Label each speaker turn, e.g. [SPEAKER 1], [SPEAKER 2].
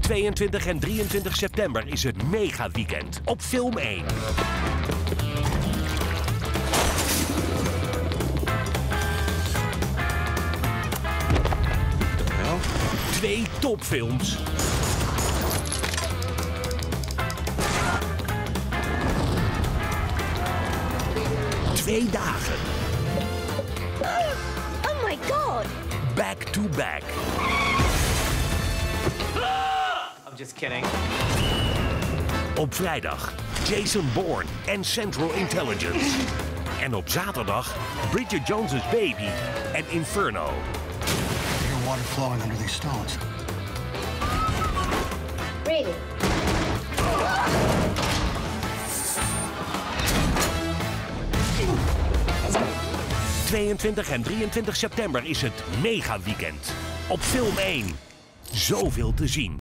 [SPEAKER 1] 22 en 23 september is het mega weekend op Film 1.
[SPEAKER 2] Wel?
[SPEAKER 1] 2 topfilms. 2 dagen.
[SPEAKER 3] Oh my god!
[SPEAKER 1] Back to back.
[SPEAKER 4] I'm just kidding.
[SPEAKER 1] Op vrijdag Jason Bourne en Central Intelligence. En op zaterdag Bridget Jones's Baby en Inferno.
[SPEAKER 5] Your water flowing under these stones.
[SPEAKER 3] Really?
[SPEAKER 1] 22 en 23 september is het mega weekend op Film 1. Zoveel te zien.